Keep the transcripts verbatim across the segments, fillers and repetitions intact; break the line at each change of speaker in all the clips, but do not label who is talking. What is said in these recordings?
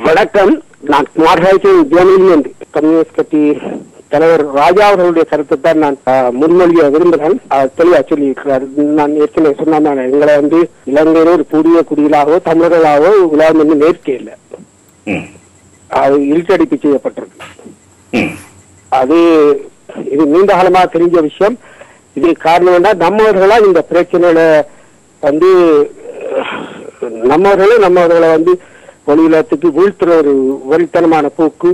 வணக்கம். நான் மார்காய்ச்சியின் ஜேர்னலில் கம்யூனிஸ்ட் கட்சி தலைவர் ராஜா அவர்களுடைய கருத்தை தான் நான் முன்மொழிய விரும்புகிறேன். தெளிவா சொல்லி இருக்கிறார். நான் ஏற்கனவே சொன்ன எங்களை வந்து இலங்கையில ஒரு புதிய குடிகளாகவோ தமிழர்களாகவோ உலகம் வந்து நேர்க்கே இல்லை. அது இழுத்தடிப்பு செய்யப்பட்டிருக்கு. அது இது நீண்ட காலமா தெரிஞ்ச விஷயம். இது காரணம் என்ன, நம்மவர்களா இந்த பிரச்சனையில வந்து நம்மவர்களே நம்மவர்களை வந்து வெளியிலத்துக்கு வீழ்த்துற ஒரு வெறித்தனமான போக்கு.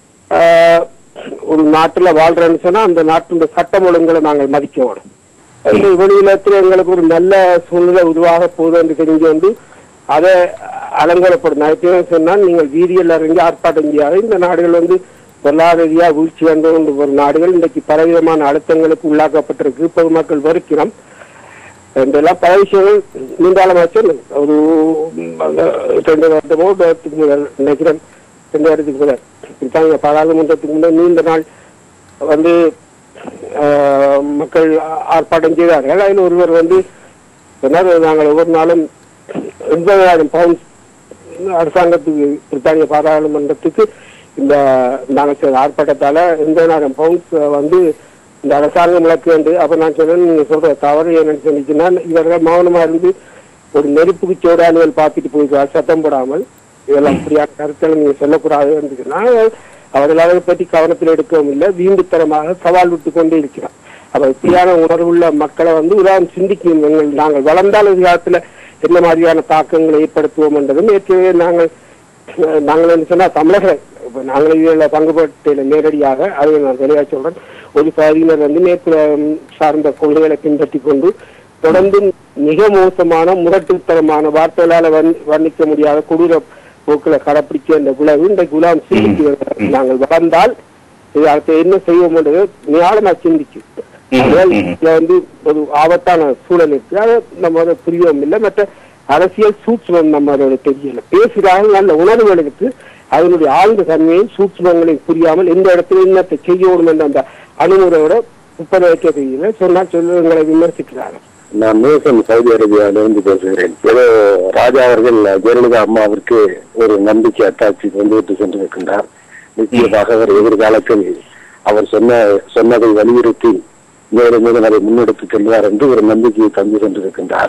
ஒரு நாட்டுல வாழ்றேன்னு சொன்னா அந்த நாட்டுடைய சட்டம் ஒழுங்குகளை நாங்கள் மதிக்க வேணும். வெளியிலத்துல எங்களுக்கு ஒரு நல்ல சூழ்நிலை உருவாக போகுது என்று தெரிஞ்சு வந்து அதை அலங்கோலப்படும். நான் சொன்னால் நீங்கள் வீதியில் இறங்கி ஆர்ப்பாட்டம் செய்யாது. இந்த நாடுகள் வந்து பொருளாதார ரீதியா வீழ்ச்சி வந்த ஒரு நாடுகள் இன்றைக்கு பலவிதமான அழுத்தங்களுக்கு உள்ளாக்கப்பட்டிருக்கு. பொதுமக்கள் வெறுக்கிறோம் என்றெல்லாம் பல விஷயங்கள் நீண்டாளமாக ஒரு ரெண்டு வருடமோ வருடத்துக்கு முதல் நினைக்கிறேன் ரெண்டு வருடத்துக்கு முதல் பிரித்தானிய பாராளுமன்றத்துக்கு முதல் நீண்ட நாள் வந்து மக்கள் ஆர்ப்பாட்டம் செய்தார்கள். அதில் ஒருவர் வந்து சொன்னார், நாங்கள் ஒவ்வொரு நாளும் எண்பதாயிரம் பவுண்ட் அரசாங்கத்துக்கு பிரித்தானிய பாராளுமன்றத்துக்கு இந்த நாங்கள் செய்த ஆர்ப்பாட்டத்தால எண்பதாயிரம் பவுண்ட்ஸ் வந்து இந்த அரசாங்கம் இழக்க வேண்டும். அப்ப நான் சொன்னேன், நீங்க சொல்ற தவறு என்னன்னு சொன்னீங்கன்னா இவர்கள் மௌனமா இருந்து ஒரு நெருப்புக்கு சோடானிகள் பார்த்துட்டு போயிருக்காரு சத்தம் போடாமல். இதெல்லாம் அப்படியான கருத்துக்களை நீங்க சொல்லக்கூடாது இருந்துச்சுன்னா அவர்கள் அதை பற்றி கவனத்தில் எடுக்கவும் இல்லை, வீண்டுத்தரமாக சவால் விட்டு கொண்டே இருக்கிறார். அப்ப இப்படியான உணர்வுள்ள மக்களை வந்து உதாரணம் சிந்திக்கணும். நாங்கள் வளர்ந்தால் எதிர்காலத்துல என்ன மாதிரியான தாக்கங்களை ஏற்படுத்துவோம் என்றதும் ஏற்கனவே நாங்கள் நாங்கள் என்ன சொன்னா தமிழர்கள் நாங்கள் இதில் பங்குபட்ட நேரடியாக அதை நான் தெளிவாக சொல்றேன். ஒரு பகுதியினர் வந்து மேற்கு சார்ந்த கொள்கைகளை பின்பற்றி கொண்டு தொடர்ந்து மிக மோசமான முரட்டுத்தனமான வார்த்தைகளால வர்ணிக்க முடியாத கொடூர போக்களை கடைப்பிடிக்க இந்த விளைவு இந்த குலாம் சிந்திக்கு நாங்கள் வளர்ந்தால் அடுத்த என்ன செய்வோம் என்றது நியாயமா சிந்திச்சு வந்து ஒரு ஆபத்தான சூழல் இருக்கு. அதை நம்ம அதை புரியவும் இல்லை. மற்ற அரசியல் சூட்சமம் நம்ம அதோட தெரியல. பேசுகிறார்கள் நல்ல உணர்வுகள் இருக்கு. அதனுடைய ஆழ்ந்த தன்மையும் சூட்சமங்களையும் புரியாமல் எந்த இடத்துல இன்னத்தை செய்யணும் என்ற அந்த அணுமுறையோட முப்பது வைக்க தெரியல. சொன்னால் சொல்லுங்களை விமர்சிக்கிறார்கள்.
நான் மேசன் சவுதி அரேபியாவிலிருந்து பேசுகிறேன். ஏதோ ராஜா அவர்கள் ஜெயலலிதா அம்மாவிற்கு ஒரு நம்பிக்கை அத்தாட்சி வந்துவிட்டு சென்றிருக்கின்றார். நிச்சயமாக அவர் எதிர்காலத்தில் அவர் சொன்ன சொன்னதை வலியுறுத்தி மேலும் மேலும் அதை முன்னெடுத்து செல்வார் என்று ஒரு நம்பிக்கையை தந்து சென்றிருக்கின்றார்.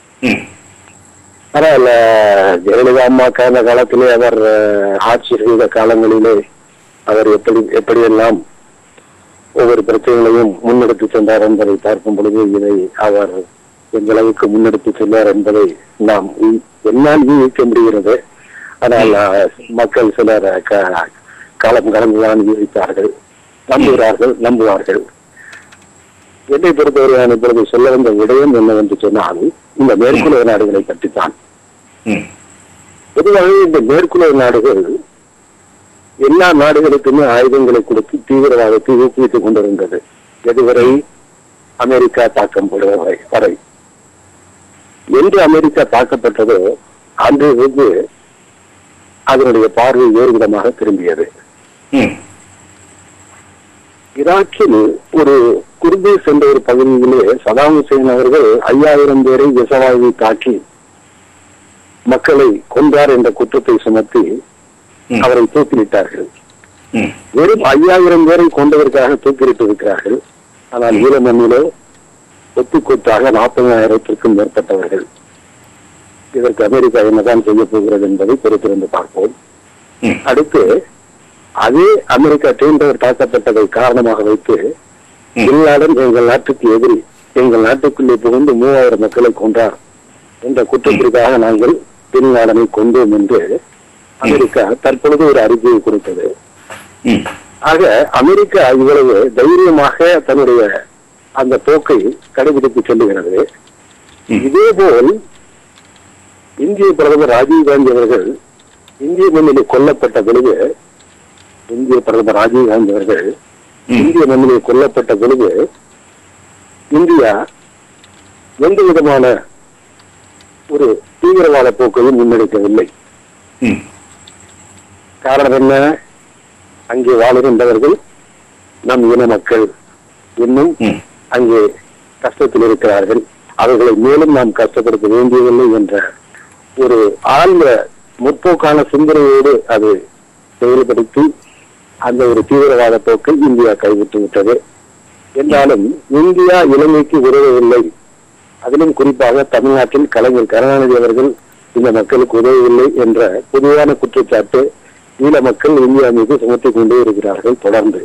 பரவாயில்ல, ஜெயலலிதா அம்மா கடந்த காலத்திலே அவர் ஆட்சி செய்த காலங்களிலே அவர் எப்படி எப்படியெல்லாம் ஒவ்வொரு பிரச்சனைகளையும் முன்னெடுத்து சென்றார் என்பதை பார்க்கும் பொழுது இதை அவர் எந்த அளவுக்கு முன்னெடுத்து சென்றார் என்பதை நாம் என்னால் யூகிக்க முடிகிறது. ஆனால் மக்கள் சிலர் காலம் கடந்துதான் யூகித்தார்கள், நம்புகிறார்கள், நம்புவார்கள். என்னை பொறுத்தவரையான இப்பொழுது சொல்ல வந்த விடயம் என்னவென்று சொன்னால் இந்த மேற்குலக நாடுகளை பற்றித்தான். பொதுவாக இந்த மேற்குலக நாடுகள் எல்லா நாடுகளுக்குமே ஆயுதங்களை கொடுத்து தீவிரவாதத்தை ஊக்குவித்துக் கொண்டிருந்தது. எதுவரை அமெரிக்கா தாக்கம் போடுவதை வரை. என்று அமெரிக்கா தாக்கப்பட்டதோ அன்றிலிருந்து அதனுடைய பார்வை வேறு விதமாக திரும்பியது. ஈராக்கில் ஒரு குர்தீஸ் என்ற ஒரு பகுதியிலே சதாம் ஹுசேன் அவர்கள் ஐயாயிரம் பேரை விஷவாயுவை தாக்கி மக்களை கொன்றார் என்ற குற்றத்தை சுமத்தி அவரை தூக்கிலிட்டார்கள். வெறும் ஐயாயிரம் பேரை கொண்டதற்காக தூக்கிலிட்டு இருக்கிறார்கள். ஆனால் ஈழ மண்ணிலோ கொத்து கொத்தாக நாற்பதாயிரத்திற்கும் மேற்பட்டவர்கள். இதற்கு அமெரிக்கா என்னதான் செய்ய போகிறது என்பதை பொறுத்திருந்து பார்ப்போம். அடுத்து அதே அமெரிக்கா டீண்டவர் தாக்கப்பட்டதை காரணமாக வைத்து பின்லாடன் எங்கள் நாட்டுக்கு எதிரி எங்கள் நாட்டுக்குள்ளே புகுந்து மூவாயிரம் மக்களை கொன்றார் என்ற குற்றத்திற்காக நாங்கள் பின்லாடனை கொண்டோம் என்று அமெரிக்கா தற்பொழுது ஒரு அறிக்கையை கொடுத்தது. ஆக அமெரிக்கா இவ்வளவு தைரியமாக தன்னுடைய அந்த போக்கை கடைபிடித்து செல்லுகிறது. இதேபோல் இந்திய பிரதமர் ராஜீவ்காந்தி அவர்கள் இந்திய மண்ணிலே கொல்லப்பட்ட பொழுது இந்திய பிரதமர் ராஜீவ்காந்தி அவர்கள் இந்திய மண்ணிலே கொல்லப்பட்ட பொழுது இந்தியா எந்த விதமான ஒரு தீவிரவாத போக்கையும் முன்னெடுக்கவில்லை. காரணம் என்ன? அங்கே வாழுகின்றவர்கள் நம் இன மக்கள் இன்னும் அங்கே கஷ்டத்தில் இருக்கிறார்கள், அவர்களை மேலும் நாம் கஷ்டப்படுத்த வேண்டியதில்லை என்ற ஒரு ஆழ்ந்த முற்போக்கான சிந்தனையோடு அது செயல்படுத்தி அந்த ஒரு தீவிரவாத போக்கை இந்தியா கைவிட்டு விட்டது. என்றாலும் இந்தியா இலங்கைக்கு உதவவில்லை. அதிலும் குறிப்பாக தமிழ்நாட்டில் கலைஞர் கருணாநிதி அவர்கள் இந்த மக்களுக்கு உதவவில்லை என்ற பொதுவான குற்றச்சாட்டு ஈழ மக்கள் இந்தியா மீது சுமத்திக் கொண்டே இருக்கிறார்கள். தொடர்ந்து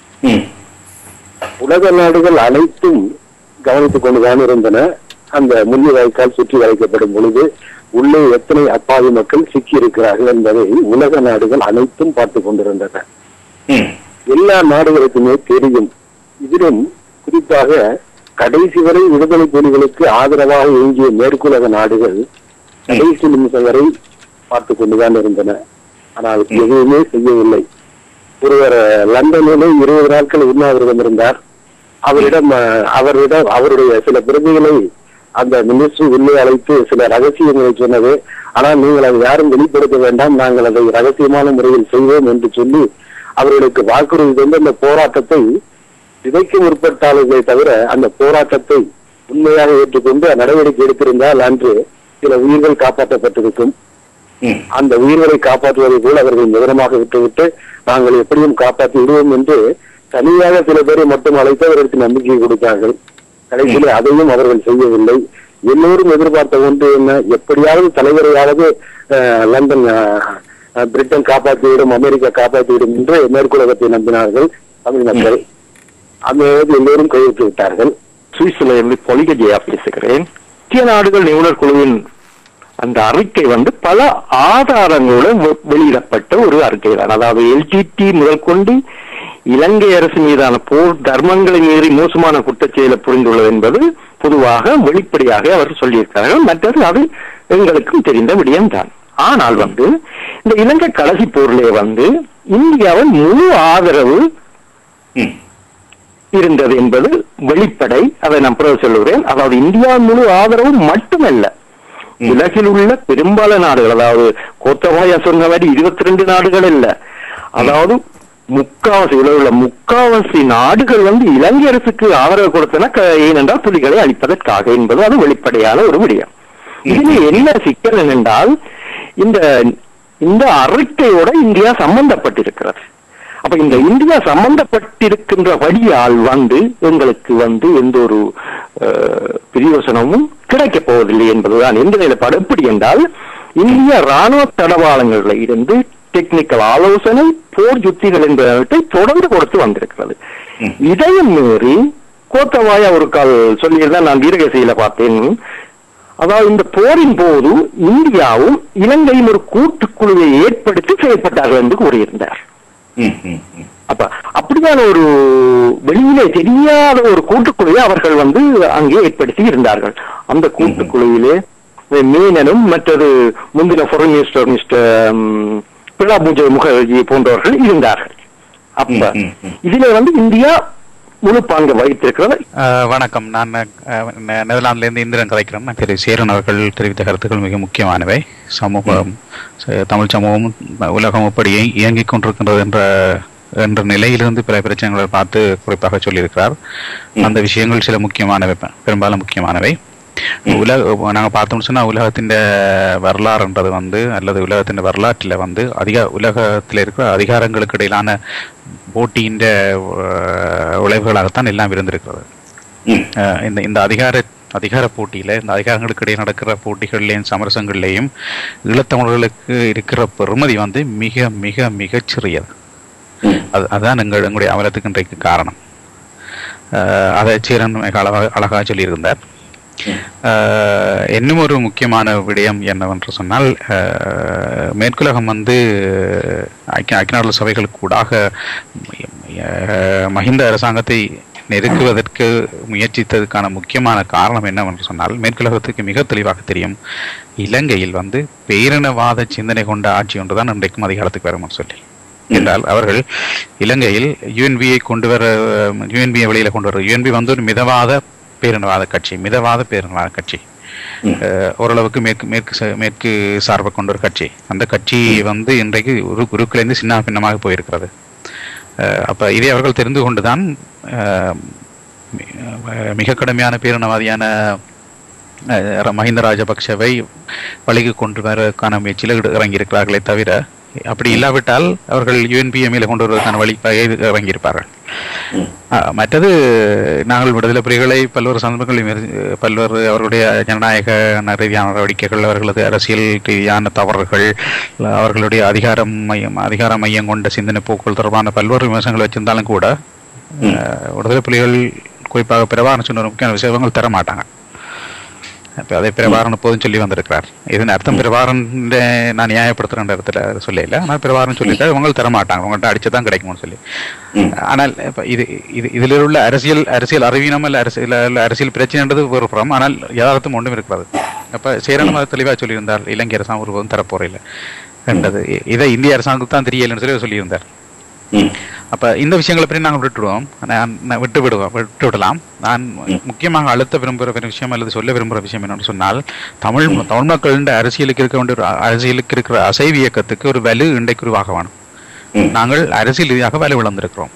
உலக நாடுகள் அனைத்தும் கவனித்துக் கொண்டுதான் இருந்தன. அந்த முள்ளி வாய்க்கால் சுற்றி வளைக்கப்படும் பொழுது உள்ளே எத்தனை அப்பாவி மக்கள் சிக்கி இருக்கிறார்கள் என்பதை உலக நாடுகள் அனைத்தும் பார்த்துக் கொண்டிருந்தன. எல்லா நாடுகளுக்குமே தெரியும். இதிலும் குறிப்பாக கடைசி வரை விடுதலை புலிகளுக்கு ஆதரவாக இயங்கிய மேற்குலக நாடுகள் கடைசி நிமிஷம் வரை பார்த்துக் கொண்டுதான் இருந்தன. ஆனால் எதுவுமே செய்யவில்லை. ஒருவர் லண்டனிலே இருபது நாட்கள் உண்ணாவிரதம் இருந்தார். அவரிடம் அவரிடம் அவருடைய சில பிரதிகளை அந்த மினிஸ்ட்ரி உள்ளே அழைத்து சில ரகசியங்களை சொன்னது. ஆனால் நீங்கள் அதை யாரும் வெளிப்படுத்த வேண்டாம், நாங்கள் அதை ரகசியமான முறையில் செய்வோம் என்று சொல்லி அவர்களுக்கு வாக்குறுதி தந்து அந்த போராட்டத்தை விதைக்க முற்பட்டாளர்களே தவிர அந்த போராட்டத்தை உண்மையாக ஏற்றுக்கொண்டு நடவடிக்கை எடுத்திருந்தால் அன்று சில உயிர்கள் காப்பாற்றப்பட்டிருக்கும். அந்த உயிர்களை காப்பாற்றுவதை போல் அவர்கள் விவரமாக விட்டுவிட்டு நாங்கள் எப்படியும் காப்பாற்றி விடுவோம் என்று தனியாக சில பேரை மட்டும் அழைத்து அவர்களுக்கு நம்பிக்கை கொடுத்தார்கள். கடைசியில் அதையும் அவர்கள் செய்யவில்லை. எல்லோரும் எதிர்பார்த்த ஒன்று என்ன, எப்படியாவது தலைவரையாவது லண்டன் பிரிட்டன் காப்பாற்றிவிடும், அமெரிக்கா காப்பாற்றிவிடும் என்று மேற்குலகத்தை நம்பினார்கள் தமிழ் மக்கள். அந்த எல்லோரும் கைவிட்டு விட்டார்கள்.
சுவிஸ்ல இருந்து பொலிகஜியா பேசுகிறேன். ஐக்கிய நாடுகள் நிபுணர் குழுவின் அந்த அறிக்கை வந்து பல ஆதாரங்களுடன் வெளியிடப்பட்ட ஒரு அறிக்கை தான். அதாவது எல்டிடி முதல் கொண்டு இலங்கை அரசு மீதான போர் தர்மங்களை மீறி மோசமான குற்றச்செயலை புரிந்துள்ளது என்பது பொதுவாக வெளிப்படையாக அவர் சொல்லியிருக்கிறார்கள். மற்றது அது எங்களுக்கும் தெரிந்த விடயம்தான். ஆனால் வந்து இந்த இலங்கை கடைசி போரிலே வந்து இந்தியாவின் முழு ஆதரவு இருந்தது என்பது வெளிப்படை. அதை நான் பிறகு சொல்லுகிறேன். அதாவது இந்தியாவின் முழு ஆதரவு மட்டுமல்ல, உலகில் உள்ள பெரும்பாலான நாடுகள், அதாவது கோத்தபாயா சொன்ன மாதிரி இருபத்தி ரெண்டு நாடுகள் இல்ல, அதாவது முக்காவாசி உள்ள முக்காவாசி நாடுகள் வந்து இலங்கை அரசுக்கு ஆதரவு கொடுத்தன. ஏனென்றால் புலிகளை அளிப்பதற்காக என்பது அது வெளிப்படையான ஒரு விடயம். இதில் என்ன சிக்கல் என்னென்றால் இந்த இந்த அறிக்கையோட இந்தியா சம்பந்தப்பட்டிருக்கிறது. அப்ப இந்த இந்தியா சம்பந்தப்பட்டிருக்கின்ற வழியால் வந்து எங்களுக்கு வந்து எந்த ஒரு பிரயோசனமும் கிடைக்கப் போவதில்லை என்பதுதான் எந்த நிலைப்பாடு. எப்படி என்றால் இந்திய ராணுவ தடவாளங்களில் இருந்து டெக்னிக்கல் ஆலோசனை, போர் யுத்திகள் என்பவற்றை தொடர்ந்து கொடுத்து வந்திருக்கிறது. இதையும் மீறி கோத்தபாயா ஒரு கால் சொல்லியிருந்தா நான் வீரகசையில பார்த்தேன். அதாவது இந்த போரின் போது இந்தியாவும் இலங்கையும் ஒரு கூட்டுக்குழுவை ஏற்படுத்தி செயல்பட்டார்கள் என்று கூறியிருந்தார். அப்ப அப்படியான ஒரு வெளியிலே தெரியாத ஒரு கூட்டுக்குழுவை அவர்கள் வந்து அங்கே ஏற்படுத்தி இருந்தார்கள். அந்த கூட்டுக்குழுவிலே மீனனும் மற்றது முந்தின foreign minister mister Pranab Mukherjee போன்றவர்கள் இருந்தார்கள். அப்ப இதுல வந்து இந்தியா முழு பங்கு வகித்திருக்கிறது.
வணக்கம், நான் நெதர்லாந்துல இருந்து இந்திரன் கதைக்கிறேன். திரு சேரன் அவர்கள் தெரிவித்த கருத்துக்கள் மிக முக்கியமானவை. சமூகம், தமிழ் சமூகம், உலகம் எப்படி இயங்கிக் கொண்டிருக்கின்றது என்ற என்ற நிலையிலிருந்து பல பிரச்சனைகளை பார்த்து குறிப்பாக சொல்லியிருக்கிறார். அந்த விஷயங்கள் சில முக்கியமானவை, பெரும்பாலும் முக்கியமானவை. உலக நாங்க பார்த்தோம்னு சொன்னா உலகத்தின் வரலாறுன்றது வந்து அல்லது உலகத்தின் வரலாற்றில் வந்து அதிக உலகத்தில் இருக்கிற அதிகாரங்களுக்கு இடையிலான போட்டியின் விளைவுகளாகத்தான் எல்லாம் இருந்திருக்கிறது. இந்த இந்த அதிகார அதிகார போட்டியில இந்த அதிகாரங்களுக்கு இடையே நடக்கிற போட்டிகள்லையும் சமரசங்கள்லையும் ஈழத்தமிழர்களுக்கு இருக்கிற பெருமதி வந்து மிக மிக மிகச்சிறியது. அது அதுதான் எங்கள் எங்களுடைய அமலத்துக்கு இன்றைக்கு காரணம். அதை சீரன் அழகாக அழகாக சொல்லியிருந்தார். இன்னும் ஒரு முக்கியமான விடயம் என்னவென்று சொன்னால், மேற்குலகம் வந்து ஐக்கிய ஐக்கிய நாடுகள் சபைகளுக்கு கூடாக மஹிந்த அரசாங்கத்தை நெருக்குவதற்கு முயற்சித்ததுக்கான முக்கியமான காரணம் என்னவென்று சொன்னால், மேற்குலகத்துக்கு மிக தெளிவாக தெரியும் இலங்கையில் வந்து பேரினவாத சிந்தனை கொண்ட ஆட்சி ஒன்றுதான் இன்றைக்கும் அதிகாரத்துக்கு வரும்னு சொல்லி. என்றால் அவர்கள் இலங்கையில் யூஎன்பியை கொண்டு வர யூஎன்பியை வெளியில கொண்டு வர யூஎன்பி வந்து ஒரு மிதவாத பேரினவாத கட்சி, மிதவாத பேரினவாத கட்சி, ஓரளவுக்கு மேற்கு மேற்கு மேற்கு சார்பை கொண்ட ஒரு கட்சி. அந்த கட்சி வந்து இன்றைக்கு ஒரு குருக்கிலிருந்து சின்ன பின்னமாக போயிருக்கிறது. அப்ப இதை அவர்கள் தெரிந்து கொண்டுதான் மிக கடுமையான பேரினவாதியான மஹிந்த ராஜபக்சவை வழிக்கு கொண்டு வருவதற்கான முயற்சியில் இறங்கியிருக்கிறார்களே தவிர, அப்படி இல்லாவிட்டால் அவர்கள் யுஎன்பிஎம்இல கொண்டு வருவதற்கான வழி இறங்கியிருப்பார்கள். மற்றது நாங்கள் விடுதலை புலிகளை பல்வேறு சந்தர்ப்பங்களில் பல்வேறு அவர்களுடைய ஜனநாயக ரீதியான நடவடிக்கைகள், அவர்களது அரசியல் ரீதியான தவறுகள், அவர்களுடைய அதிகாரம் மையம் அதிகார மையம் கொண்ட சிந்தனை போக்குகள் தொடர்பான பல்வேறு விமர்சனங்கள் வச்சிருந்தாலும் கூட விடுதலை புலிகள் குறிப்பாக பிரபாகரன் சொன்ன முக்கியமான விஷயங்கள் தர மாட்டாங்க. இப்போ அதை பிரபாகரன் போதும் சொல்லி வந்திருக்கிறார். இதன் அர்த்தம் பிரபாகரன் நான் நியாயப்படுத்துகிற இடத்துல சொல்லல, ஆனால் பிரபாகரன் சொல்லியிருக்காரு இவங்க தரமாட்டாங்க, உங்கள்கிட்ட அடிச்சுதான் கிடைக்கும்னு சொல்லி. ஆனால் இப்போ இது இது இதில் உள்ள அரசியல் அரசியல் அறிவீனம் அல்ல அரசியல் அரசியல் பிரச்சனைன்றது ஒரு புறம், ஆனால் யதார்த்தம் ஒன்றும் இருக்கிறது. அப்போ சேரணும் அதை தெளிவாக சொல்லியிருந்தார், இலங்கை அரசாங்கம் ஒருபோதும் தரப்போறையில் என்றது. இதை இந்திய அரசாங்கத்துக்கு தான் தெரியலன்னு சொல்லி சொல்லியிருந்தார். அப்ப இந்த விஷயங்களை பற்றி நாங்கள் விட்டுடுவோம், விட்டு விடுவோம் விட்டு விடலாம். நான் முக்கியமாக அழுத்த விரும்புகிற விஷயம் அல்லது சொல்ல விரும்புகிற விஷயம் என்னன்னு சொன்னால், தமிழ் தமிழ் மக்களின் அரசியலுக்கு இருக்க வேண்டிய ஒரு அரசியலுக்கு இருக்கிற அசைவு இயக்கத்துக்கு ஒரு வலு இன்றைக்கு உருவாக வேணும். நாங்கள் அரசியல் ரீதியாக வலு இழந்திருக்கிறோம்.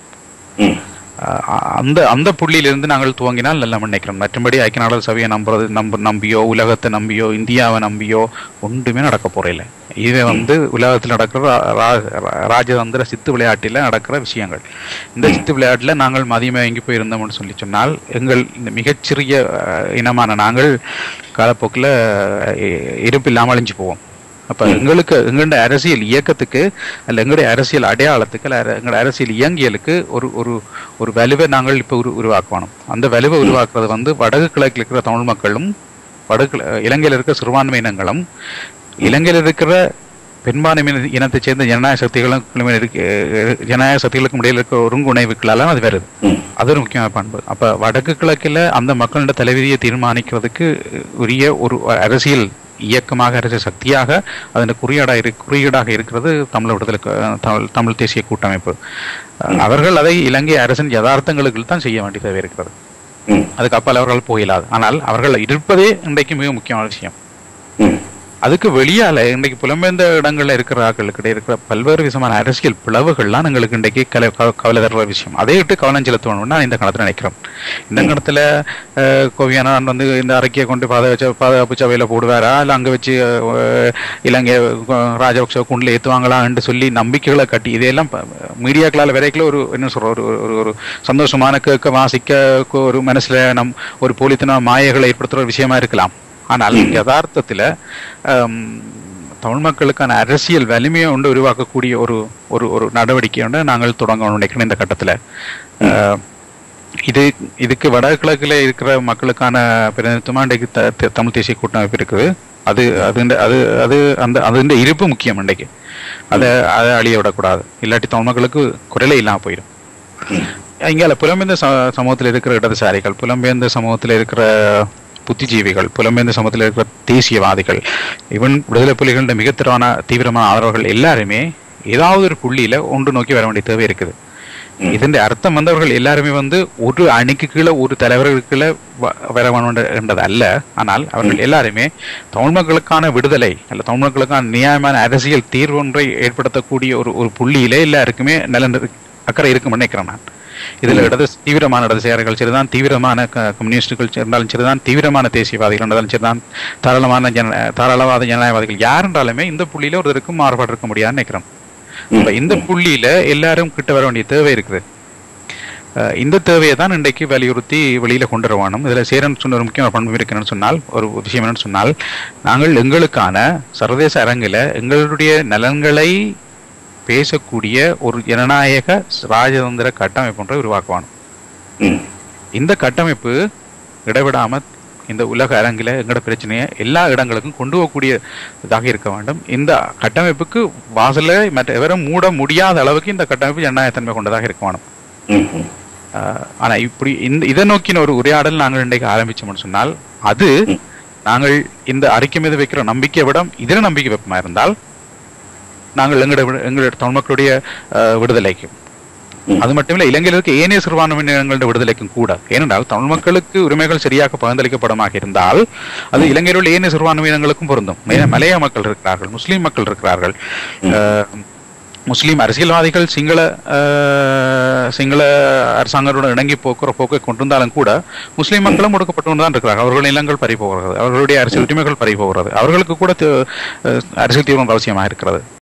அந்த அந்த புள்ளியிலிருந்து நாங்கள் துவங்கினால் நல்லா நினைக்கிறோம். மற்றபடி ஐக்கிய நாடுகள் சபையை நம்புறது நம்ப நம்பியோ உலகத்தை நம்பியோ இந்தியாவை நம்பியோ ஒன்றுமே நடக்க போறதில்லை. இது வந்து உலகத்தில் நடக்கிற ராஜதந்திர சித்து விளையாட்டில் நடக்கிற விஷயங்கள். இந்த சித்து விளையாட்டில் நாங்கள் மதியமே எங்கி போயிருந்தோம்னு சொல்லி சொன்னால், எங்கள் இந்த மிகச்சிறிய இனமான நாங்கள் காலப்போக்கில் இருப்பு இல்லாமல் அழிஞ்சு போவோம். அப்ப எங்களுக்கு எங்களுடைய அரசியல் இயக்கத்துக்கு அல்ல எங்களுடைய அரசியல் அடையாளத்துக்கு அல்ல எங்களுடைய அரசியல் இயங்கியலுக்கு ஒரு ஒரு ஒரு வலுவை நாங்கள் இப்போ உரு உருவாக்கணும். அந்த வலுவை உருவாக்குறது வந்து வடக்கு கிழக்கில் இருக்கிற தமிழ் மக்களும் வடக்கு இலங்கையில் இருக்கிற சிறுபான்மை இனங்களும் இலங்கையில் இருக்கிற பெரும்பான்மை இனத்தை சேர்ந்த ஜனநாயக சக்திகளும் ஜனநாயக சக்திகளுக்கும் இடையில் இருக்கிற ஒருங்குணைவுகளால அது வருது. அது ஒரு முக்கியமான பண்பு. அப்ப வடக்கு கிழக்கில் அந்த மக்களோட தலைவிதியை தீர்மானிக்கிறதுக்கு உரிய ஒரு அரசியல் இயக்கமாக அரசியல் சக்தியாக அதன் குறியீடாக இரு குறியீடாக இருக்கிறது தமிழ் விடுதலை தமிழ் தமிழ் தேசிய கூட்டமைப்பு. அவர்கள் அதை இலங்கை அரசின் யதார்த்தங்களுக்கு தான் செய்ய வேண்டிய தேவை இருக்கிறது. அதுக்கு அப்பால் அவர்கள் போயிடாது. ஆனால் அவர்கள் இருப்பதே இன்றைக்கு மிக முக்கியமான விஷயம். அதுக்கு வெளியால இன்றைக்கு புலம்பெயர்ந்த இடங்கள்ல இருக்கிற ஆட்களுக்கிட்ட இருக்கிற பல்வேறு விதமான அரசியல் பிளவுகள்லாம் எங்களுக்கு இன்றைக்கு கலை கவலை தர்ற விஷயம். அதை விட்டு கவனம் செலுத்தணும்னு நான் இந்த காலத்துல நினைக்கிறேன். இந்த காலத்துல கோவியானான் வந்து இந்த அறிக்கையை கொண்டு பாதுகாப்பு பாதுகாப்பு சபையில போடுவாரா, இல்லை அங்க வச்சு இலங்கை ராஜபக்ச குண்டில் ஏற்றுவாங்களா என்று சொல்லி நம்பிக்கைகளை கட்டி இதையெல்லாம் மீடியாக்களால் வரைக்கும் ஒரு என்ன சொல்ற ஒரு ஒரு சந்தோஷமான கேட்க வாசிக்க ஒரு மனசுல நம் ஒரு போலித்தன மாயைகளை ஏற்படுத்துற ஒரு விஷயமா இருக்கலாம். ஆனால் யதார்த்தத்துல தமிழ் மக்களுக்கான அரசியல் வலிமையை ஒன்று உருவாக்கக்கூடிய ஒரு ஒரு ஒரு நடவடிக்கை ஒன்று நாங்கள் தொடங்கணும் நினைக்கிறோம் இந்த கட்டத்துல. இது இதுக்கு வடகிழக்குல இருக்கிற மக்களுக்கான பிரதிநிதித்துவமா இன்றைக்கு தமிழ் தேசிய கூட்டமைப்பு இருக்குது. அது அது அது அது அந்த அது இருப்பு முக்கியம் இன்றைக்கு. அதை அதை அழிய விடக்கூடாது, இல்லாட்டி தமிழ் மக்களுக்கு குரலே இல்லாம போயிடும். இங்கால புலம்பெயர்ந்த சமூகத்தில் இருக்கிற இடதுசாரிகள், புலம்பெயர்ந்த சமூகத்தில் இருக்கிற புத்திஜீவிகள், புலம்பெயர்ந்த சமூகத்தில் இருக்கிற தேசியவாதிகள், இவன் விடுதலை புலிகளோட மிக தீவிரமான தீவிரமான ஆதரவுகள் எல்லாருமே ஏதாவது ஒரு புள்ளியில ஒன்று நோக்கி வர வேண்டிய தேவை இருக்குது. இதன் அர்த்தம் வந்து அவர்கள் எல்லாருமே வந்து ஒரு அணிக்கு கீழே ஒரு தலைவர்களுக்குள்ள வர வேணும்ன்றது அல்ல. ஆனால் அவர்கள் எல்லாருமே தமிழ் மக்களுக்கான விடுதலை அல்ல தமிழ் மக்களுக்கான நியாயமான அரசியல் தீர்வு ஒன்றை ஏற்படுத்தக்கூடிய ஒரு ஒரு புள்ளியிலே எல்லாருக்குமே நல்ல அக்கறை இருக்கும்னு நினைக்கிறேன் நான். இதுல இடது தீவிரமான இடதுசாரிகள் சரிதான், தீவிரமான கம்யூனிஸ்டுகள் இருந்தாலும் சரிதான், தீவிரமான தேசியவாதிகள் இருந்தாலும் சரிதான், தாராளமான ஜன தாராளவாத ஜனநாயகவாதிகள் யார் என்றாலுமே இந்த புள்ளியில ஒருத்தருக்கும் மாறுபாடு இருக்க முடியாதுன்னு நினைக்கிறோம். இந்த புள்ளியில எல்லாரும் கிட்ட வர வேண்டிய தேவை இருக்குது. இந்த தேவையை தான் இன்றைக்கு வலியுறுத்தி வெளியில கொண்டு வரணும். இதுல சேரன் சொன்ன ஒரு முக்கியமான பண்பு இருக்குன்னு சொன்னால், ஒரு விஷயம் என்னன்னு சொன்னால், நாங்கள் எங்களுக்கான சர்வதேச அரங்கில எங்களுடைய நலன்களை பேசக்கூடிய ஒரு ஜனநாயக ராஜதந்திர கட்டமைப்பு ஒன்றை உருவாக்குவானும். இந்த கட்டமைப்பு இடைவிடாம இந்த உலக அரங்கில எங்களோட பிரச்சனையை எல்லா இடங்களுக்கும் கொண்டு போகக்கூடியதாக இருக்க வேண்டும். இந்த கட்டமைப்புக்கு வாசல மற்ற எவரும் மூட முடியாத அளவுக்கு இந்த கட்டமைப்பு ஜனநாயகத்தன்மை கொண்டதாக இருக்க வேணும். ஆனா இப்படி இந்த இதை நோக்கின ஒரு உரையாடல் நாங்கள் இன்றைக்கு ஆரம்பிச்சோம்னு சொன்னால், அது நாங்கள் இந்த அறிக்கை மீது வைக்கிற நம்பிக்கை விட இதர நம்பிக்கை வெப்பமா இருந்தால் நாங்கள் எங்களோட எங்களுடைய தமிழ் மக்களுடைய விடுதலைக்கும், அது மட்டுமில்லை இலங்கையில் இருக்க ஏனைய சிறுபான்மையினர்களுடைய விடுதலைக்கும் கூட. ஏனென்றால் தமிழ் மக்களுக்கு உரிமைகள் சரியாக பகிர்ந்தளிக்கப்படமாக இருந்தால் அது இலங்கையில் உள்ள ஏனைய சிறுபான்மையினங்களுக்கும் பொருந்தும். மலைய மக்கள் இருக்கிறார்கள், முஸ்லீம் மக்கள் இருக்கிறார்கள், முஸ்லீம் அரசியல்வாதிகள் சிங்கள சிங்கள அரசாங்கத்துடன் இணங்கி போக்குற போக்கை கொண்டிருந்தாலும் கூட முஸ்லீம் மக்களும் ஒடுக்கப்பட்டு தான் இருக்கிறார்கள். அவர்களுடைய நிலங்கள் பறிபோகிறது, அவர்களுடைய அரசியல் உரிமைகள் பறிபோகிறது, அவர்களுக்கு கூட அரசியல் தீவிரம் அவசியமாக இருக்கிறது.